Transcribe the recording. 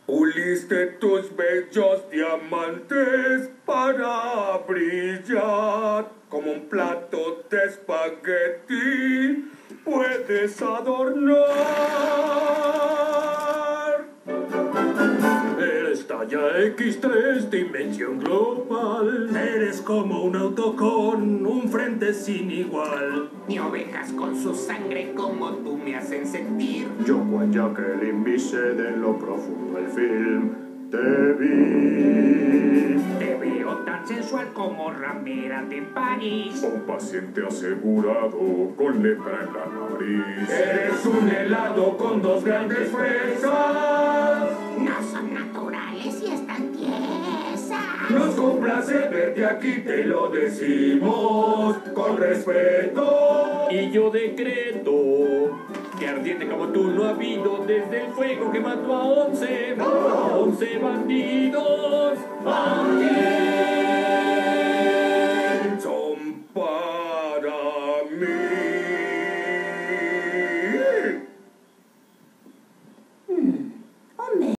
Puliste tus bellos diamantes para brillar como un plato de espagueti. Puedes adornar. Eres talla X3, dimensión global. Eres como un auto con un frente sin igual. Ni ovejas con su sangre como tú me hacen sentir. Yo, Juan Jacqueline, vise de lo profundo el film. Te vi. Te veo tan sensual como ramera de París. Un paciente asegurado con lepra en la nariz. Eres un helado con dos grandes fresas. No son naturales y están tiesas. Nos complace verte aquí, te lo decimos con respeto. Y yo decreto que ardiente como tú no ha habido desde el fuego que mató a 11 bandidos.